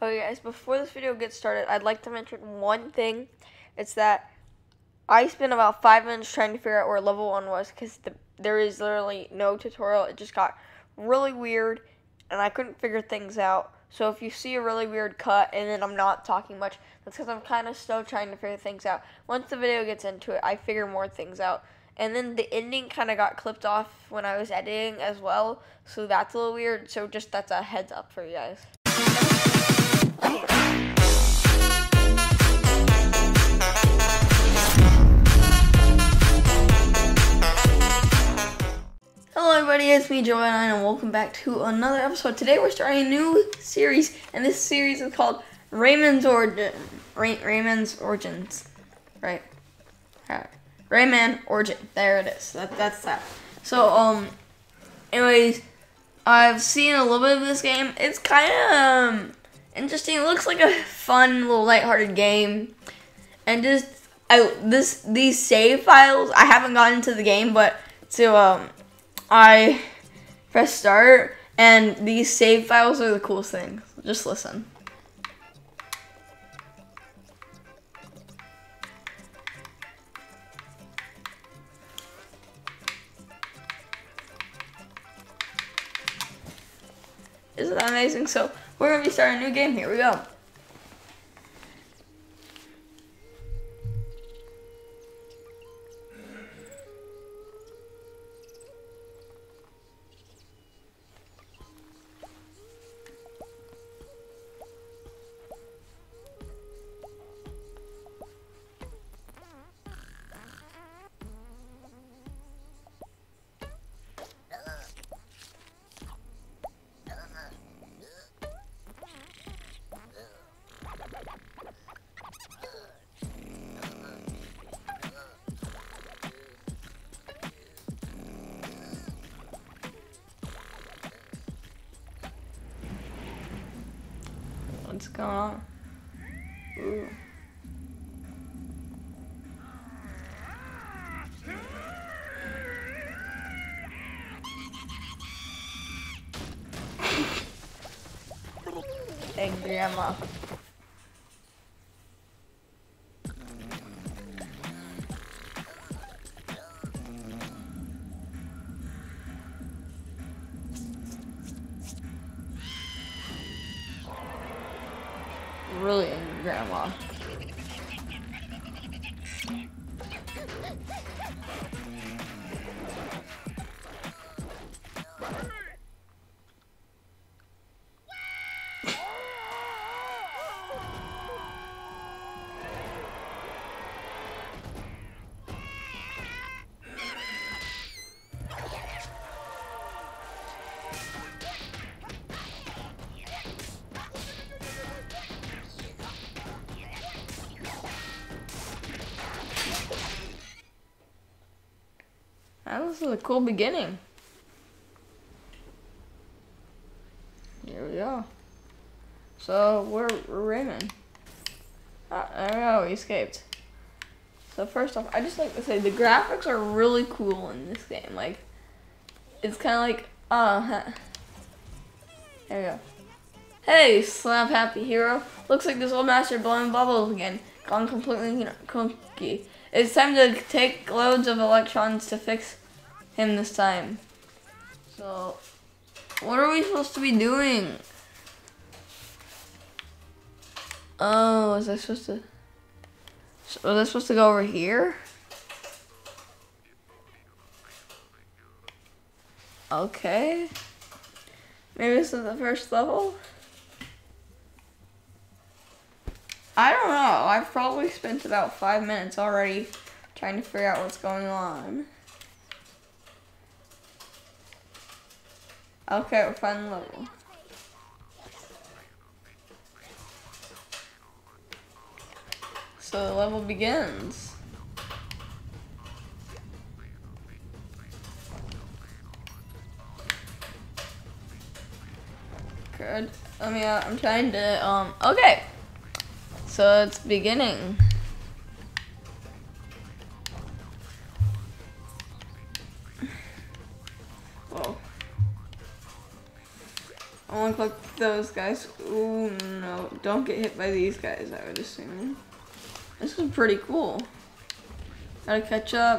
Okay guys, before this video gets started, I'd like to mention one thing. It's that I spent about 5 minutes trying to figure out where level 1 was because there is literally no tutorial. It just got really weird and I couldn't figure things out. So if you see a really weird cut and then I'm not talking much, that's because I'm kind of still trying to figure things out. Once the video gets into it, I figure more things out. And then the ending kind of got clipped off when I was editing as well, so that's a little weird. So just that's a heads up for you guys. Hello everybody, it's me, Joe, and welcome back to another episode. Today we're starting a new series, and this series is called Rayman's Origins. Right. Rayman Origin. There it is. That's that. So, anyways, I've seen a little bit of this game. It's kind of interesting. It looks like a fun, little lighthearted game. And just, these save files, I haven't gotten into the game, but I press start, and these save files are the coolest thing. Just listen. Isn't that amazing? So we're gonna be starting a new game. Here we go. What's going on? Ooh. Hey, Grandma. Really angry Grandma. That was a cool beginning. Here we go. So we're Rayman. There we go, we escaped. So first off, I just like to say the graphics are really cool in this game. Like, it's kind of like, there we go. Hey, Slap Happy Hero. Looks like this old master blowing bubbles again. Gone completely cookie. It's time to take loads of electrons to fix him this time. So, what are we supposed to be doing? Oh, was I supposed to? Was I supposed to go over here? Okay. Maybe this is the first level? I don't know. I've probably spent about 5 minutes already trying to figure out what's going on. Okay, we're finding the level. So the level begins. Good. I'm trying to, okay. So it's beginning. Whoa. I want to collect those guys. Ooh, no. Don't get hit by these guys, I would assume. This is pretty cool. Gotta catch up.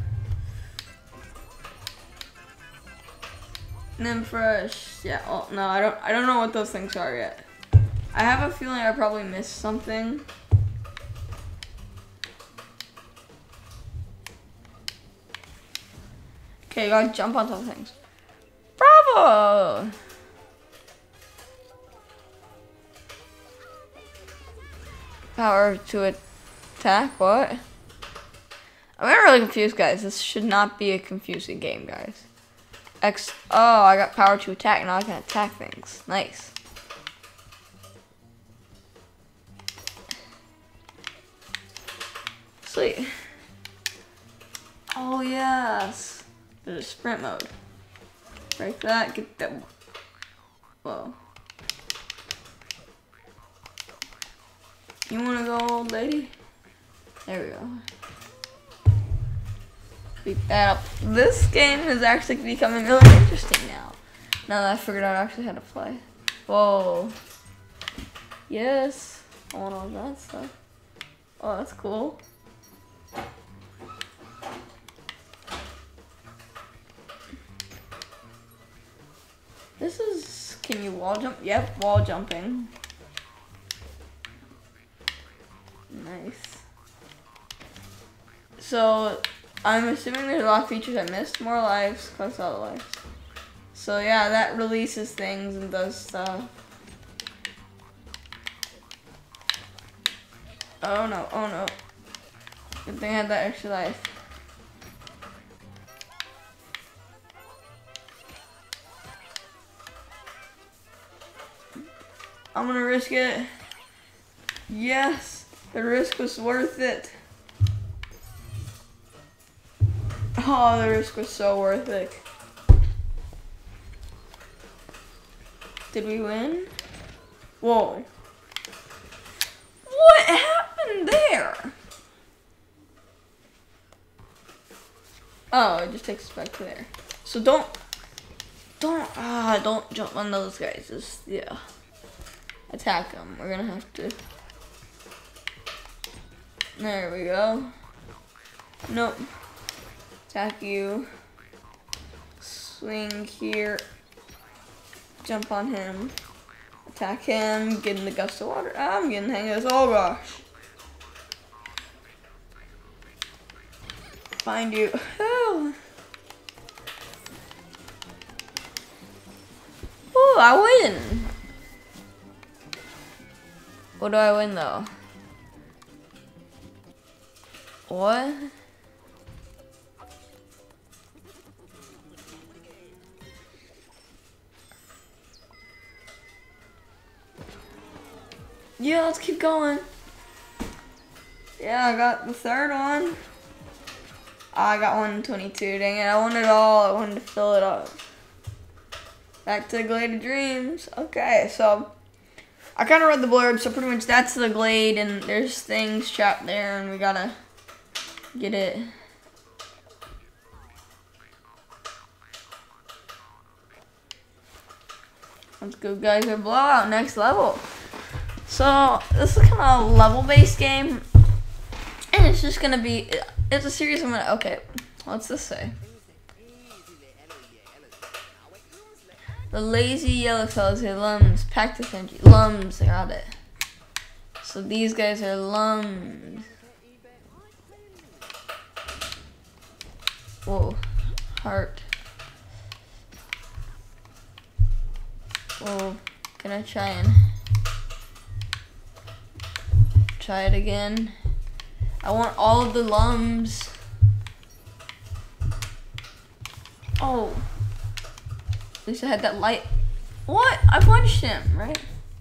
Nymphress. Yeah, oh, no, I don't know what those things are yet. I have a feeling I probably missed something. Okay, you gotta jump on top of things. Bravo! Power to attack, what? I'm really confused, guys. This should not be a confusing game, guys. Oh, I got power to attack, now I can attack things. Nice. Sweet. Oh, yes. There's a sprint mode. Break that, get that. Whoa. You wanna go, old lady? There we go. Beat that up. This game is actually becoming really interesting now. Now that I figured out actually how to play. Whoa. Yes. I want all that stuff. Oh, that's cool. This is, can you wall jump? Yep, wall jumping. Nice. So, I'm assuming there's a lot of features I missed. More lives, collects all the lives. So yeah, that releases things and does stuff. Oh no, oh no. Good thing I had that extra life. I'm gonna risk it. Yes, the risk was worth it. Oh, the risk was so worth it. Did we win? Whoa. What happened there? Oh, it just takes us back to there. So don't jump on those guys. Just, yeah. Attack them. We're gonna have to. There we go. Nope. Attack you. Swing here. Jump on him. Attack him. Get in the gust of water. I'm getting the hang of this. Oh gosh. Find you. Oh. Ooh, I win. What do I win though? What? Yeah, let's keep going. Yeah, I got the third one. I got 122, dang it. I want it all. I wanted to fill it up. Back to the Glade of Dreams. Okay, so I kind of read the blurb, so pretty much that's the Glade, and there's things trapped there, and we gotta get it. Let's go, guys. Our blowout, next level. So this is kind of a level-based game, and it's just gonna be. It's a series. Okay, what's this say? The lazy yellowfellows, their lums, packed with energy. Lums, I got it. So these guys are lums. Whoa, heart. Whoa, can I try it again? I want all of the lums. Oh. At least I had that light. What? I punched him, right?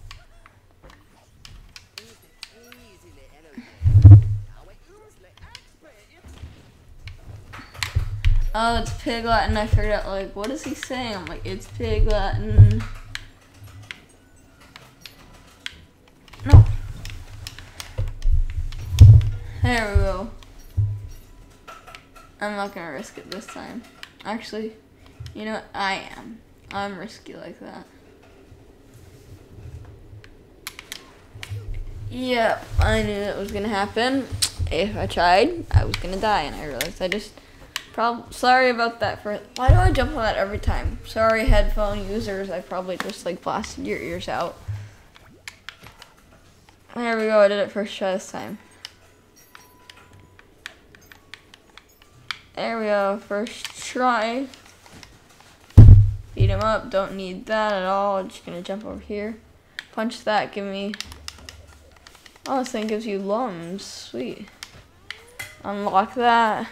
Oh, it's Pig Latin. I figured out, like, what is he saying? I'm like, it's Pig Latin. No. There we go. I'm not gonna risk it this time. Actually, you know what? I am. I'm risky like that. Yeah, I knew that was gonna happen. If I tried, I was gonna die, and I realized I just sorry about that. Why do I jump on that every time? Sorry, headphone users. I probably just like blasted your ears out. There we go. I did it first try this time. There we go. First try. Beat him up. Don't need that at all. I'm just gonna jump over here. Punch that. Give me. Oh, this thing gives you lums. Sweet. Unlock that.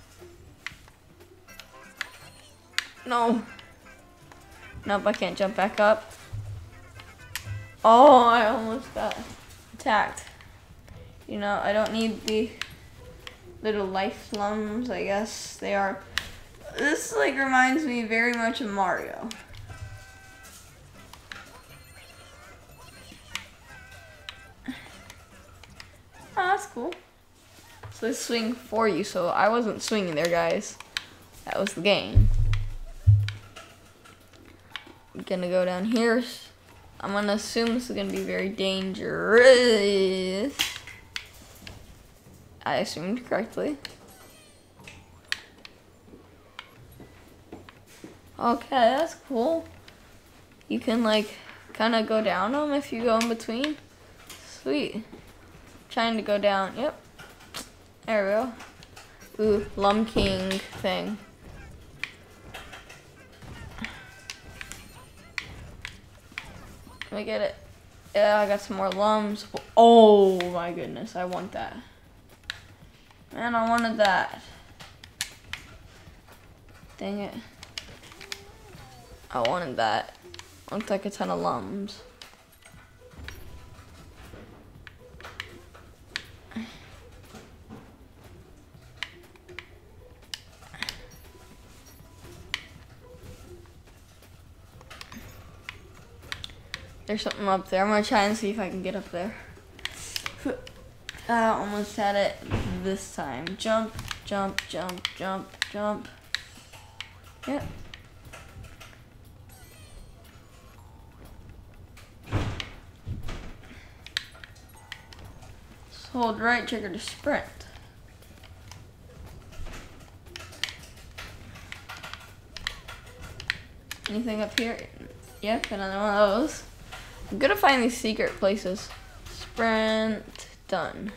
No. Nope, I can't jump back up. Oh, I almost got attacked. You know, I don't need the little life lums, I guess they are. This like reminds me very much of Mario. Oh, that's cool. So they swing for you, so I wasn't swinging there, guys. That was the game. I'm gonna go down here. I'm gonna assume this is gonna be very dangerous. I assumed correctly. Okay, that's cool. You can like kind of go down them if you go in between. Sweet. Trying to go down. Yep. There we go. Ooh, Lum King thing. Let me get it. Yeah, I got some more lums. Oh my goodness, I want that. Man, I wanted that. Dang it. I wanted that. Looked like a ton of lums. There's something up there. I'm gonna try and see if I can get up there. I almost had it this time. Jump, jump, jump, jump, jump. Yep. Just hold right trigger to sprint. Anything up here? Yep, another one of those. I'm gonna find these secret places. Sprint, done.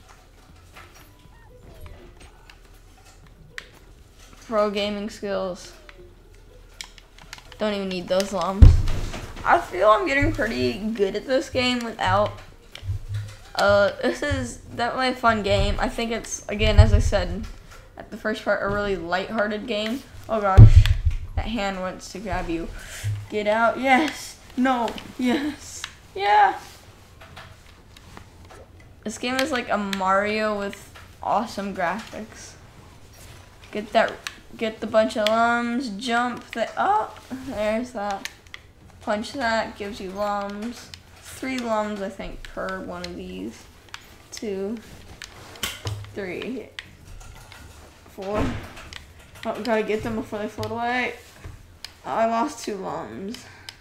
Pro gaming skills. Don't even need those lums. I feel I'm getting pretty good at this game without. This is definitely a fun game. I think it's, again, as I said at the first part, a really lighthearted game. Oh gosh, that hand wants to grab you. Get out, yes. No, yes, yeah. This game is like a Mario with awesome graphics. Get the bunch of lums, jump that, oh, there's that. Punch that, gives you lums. 3 lums, I think, per one of these. 2, 3, 4. Oh, we gotta get them before they float away. Oh, I lost 2 lums.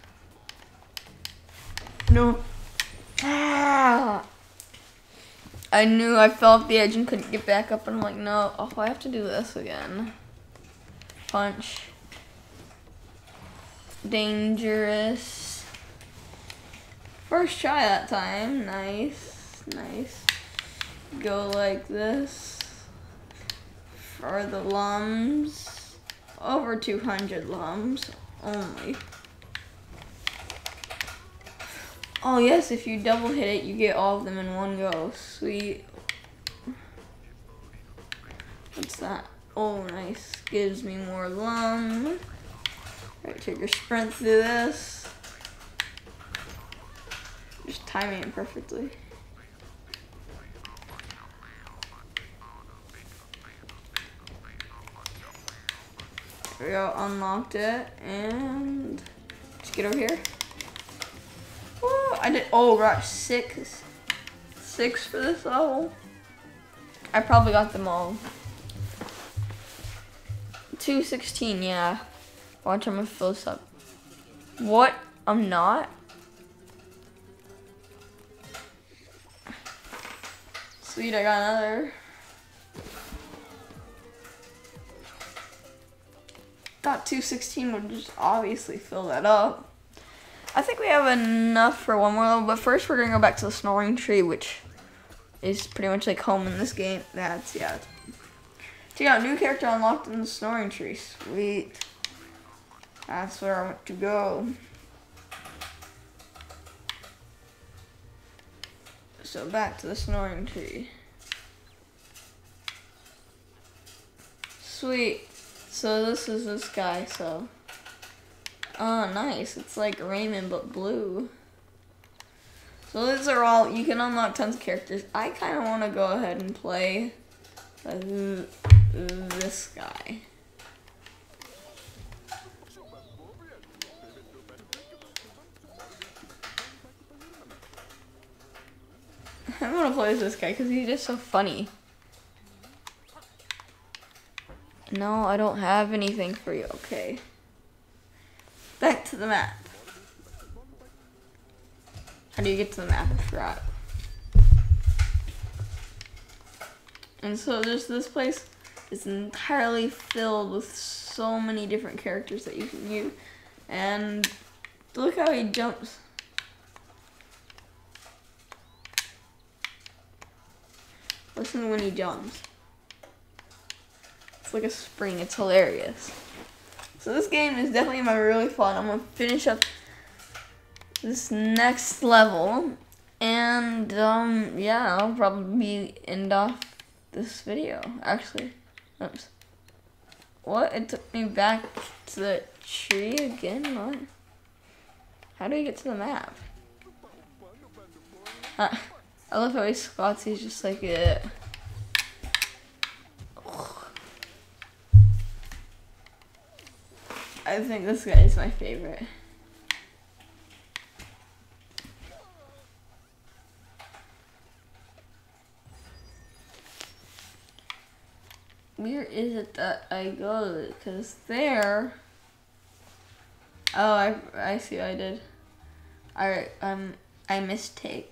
No. Ah! I knew I fell off the edge and couldn't get back up, and I'm like, no. Oh, I have to do this again. Punch. Dangerous. First try that time. Nice. Nice. Go like this. For the lums. Over 200 lums only. Oh yes, if you double hit it, you get all of them in one go. Sweet. What's that? Oh, nice. Gives me more lum. Right trigger sprint through this. Just timing it perfectly. There we go, unlocked it, and just get over here. I did, oh gosh, 6 for this level. I probably got them all. 216, yeah. Watch, I'm gonna fill this up. What? I'm not? Sweet, I got another. Thought 216 would just obviously fill that up. I think we have enough for one more level, but first we're gonna go back to the Snoring Tree, which is pretty much like home in this game. That's, yeah. Check out, new character unlocked in the Snoring Tree. Sweet. That's where I want to go. So back to the Snoring Tree. Sweet. So this is this guy, so. Oh, nice. It's like Raymond, but blue. So these are all, you can unlock tons of characters. I kind of want to go ahead and play this guy. I want to play as this guy because he's just so funny. No, I don't have anything for you. Okay. Back to the map. How do you get to the map? I forgot. And so there's this place is entirely filled with so many different characters that you can use. And look how he jumps. Listen when he jumps. It's like a spring. It's hilarious. So this game is definitely really fun. I'm gonna finish up this next level, and yeah, I'll probably end off this video. Actually, oops. What? It took me back to the tree again? What? How do we get to the map? I love how he squats. He's just like it. I think this guy is my favorite. Where is it that I go? Because there. Oh, I see what I did. Alright, I mistaked.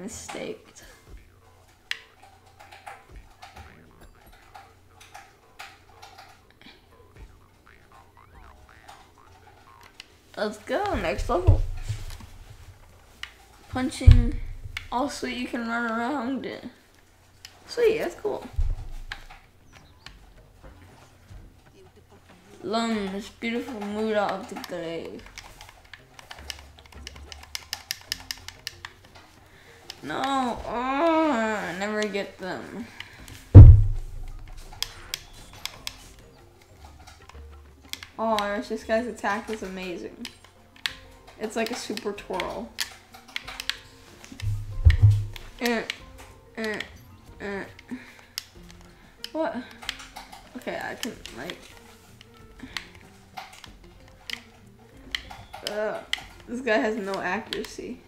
Let's go, next level. Punching. Oh, sweet, you can run around it. Sweet, that's cool. Lungs, beautiful mood out of the grave. No, I never get them. Oh my gosh, this guy's attack is amazing. It's like a super twirl. What? Okay, I can like. This guy has no accuracy.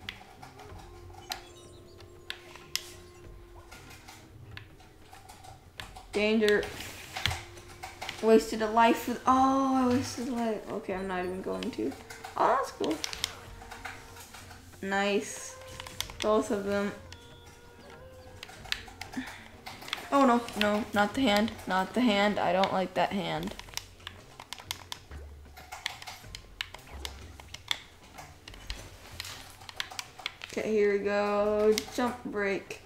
Danger. Wasted a life with. Oh, I wasted a life. Okay, I'm not even going to. Oh, that's cool. Nice. Both of them. Oh no, no, not the hand. Not the hand. I don't like that hand. Okay, here we go. Jump break.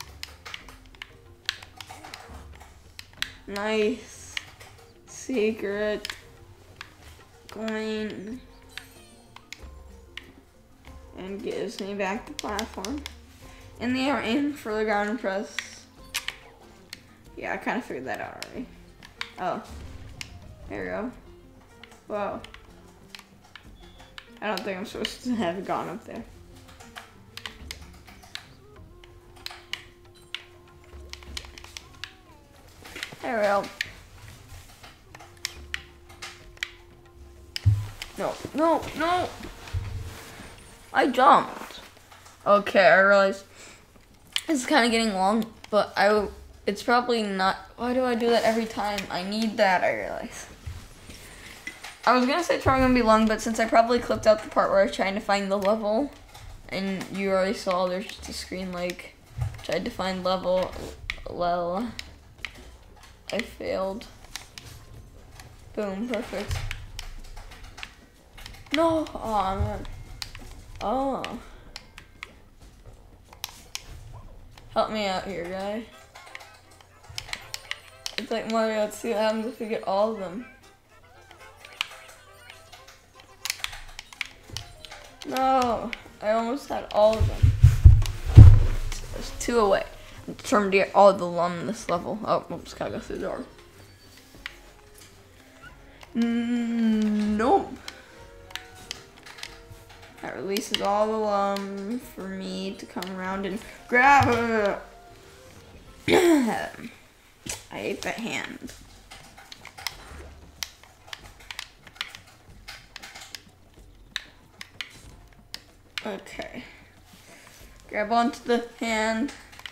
Nice. Secret. Coin. And gives me back the platform. In the air, aim for the ground and press. Yeah, I kind of figured that out already. Oh. There we go. Whoa. I don't think I'm supposed to have gone up there. There we go. No, no, no! I jumped. Okay, I realized it's kind of getting long, but it's probably not. Why do I do that every time? I need that, I realize. I was gonna say it's probably gonna be long, but since I probably clipped out the part where I was trying to find the level, and you already saw there's just a screen like, tried to find level, Well, I failed. Boom, perfect. No, oh man. Oh. Help me out here, guy. It's like Mario, let's see what happens if we get all of them. No, I almost had all of them. There's 2 away. I'm determined to get all of the lum in this level. Oh, oops, gotta go through the door. Nope. That releases all the lum for me to come around and grab it. I hate that hand. Okay. Grab onto the hand.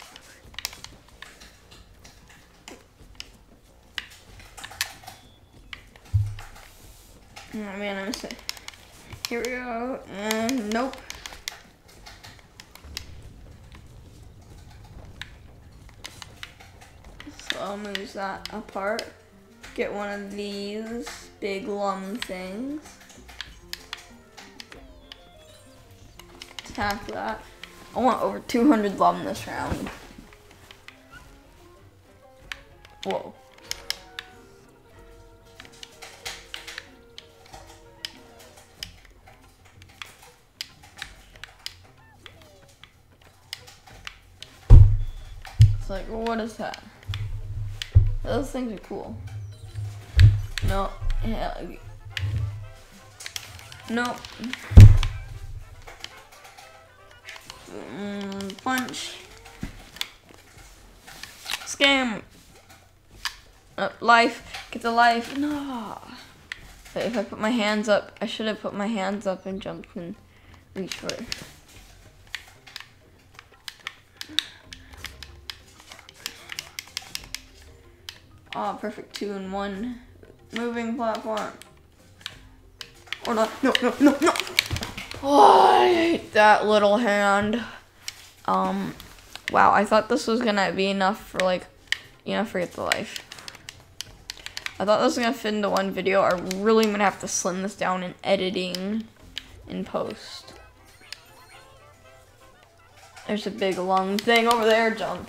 Oh man, I'm gonna here we go, and nope. So I'll move that apart. Get one of these big lum things. Tap that. I want over 200 lum this round. Whoa. It's like, what is that? Those things are cool. No, yeah, no. Punch. Scam. Life. Get the life. No. But if I put my hands up, I should have put my hands up and jumped and reached for it. Oh, perfect 2 in 1 moving platform. Or not. No, no, no, no. Oh, I hate that little hand. Wow, I thought this was gonna be enough for like, forget the life. I thought this was gonna fit into one video. I really gonna have to slim this down in editing in post. There's a big long thing over there, jump.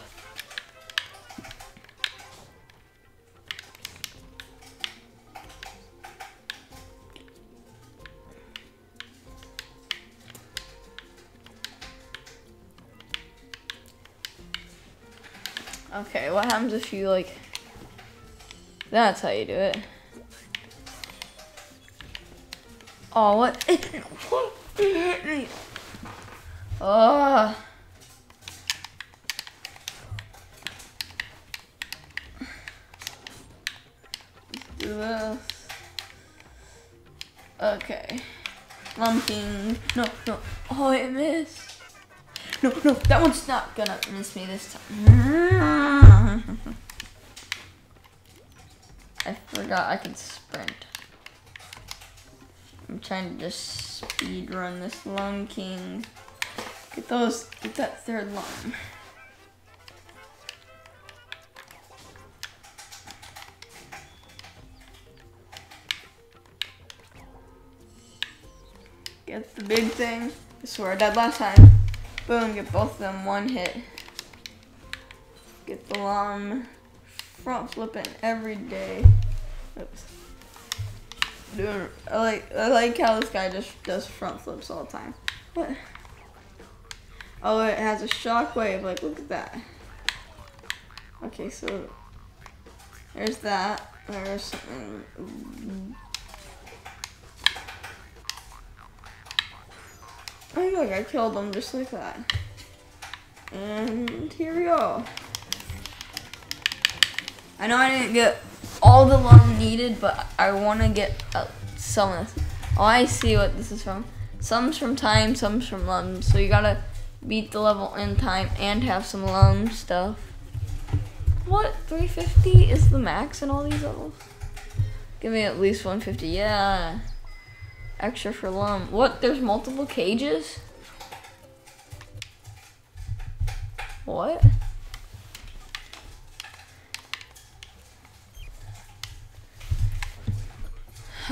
Okay, what happens if you like, that's how you do it. Oh, what? It hit me. Oh. Let's do this. Okay. Lumping. No, no. Oh, it missed. No, no, that one's not gonna miss me this time. I forgot I could sprint. I'm trying to just speed run this Lum King. Get that 3rd lum. Get the big thing. I swear I died last time. Boom, get both of them 1 hit. Get the lum. Front flipping every day. Oops. Dude, I like how this guy just does front flips all the time. What? Oh, it has a shockwave. Like, look at that. Okay, so there's that. There's something. Oh, look, I killed him just like that. And here we go. I know I didn't get all the lum needed, but I want to get some of this. Oh, I see what this is from. Some's from time, some's from lum. So you gotta beat the level in time and have some lum stuff. What? 350 is the max in all these levels? Give me at least 150. Yeah. Extra for lum. What? There's multiple cages? What?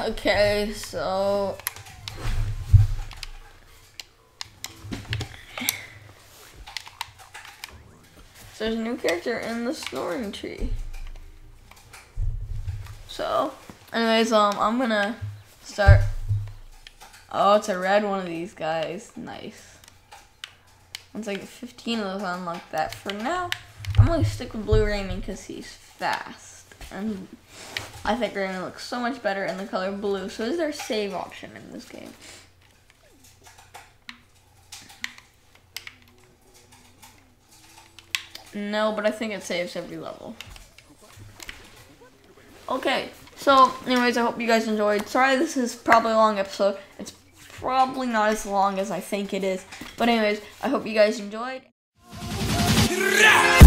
Okay, so there's a new character in the snoring tree. So, anyways, I'm gonna start. Oh, it's a red one of these guys. Nice. It's like 15 of those unlocked that. For now, I'm gonna stick with Blue Raymond because he's fast. And I think Raymond looks so much better in the color blue. So is there a save option in this game? No, but I think it saves every level. Okay, so anyways, I hope you guys enjoyed. Sorry this is probably a long episode. It's probably not as long as I think it is. But anyways, I hope you guys enjoyed.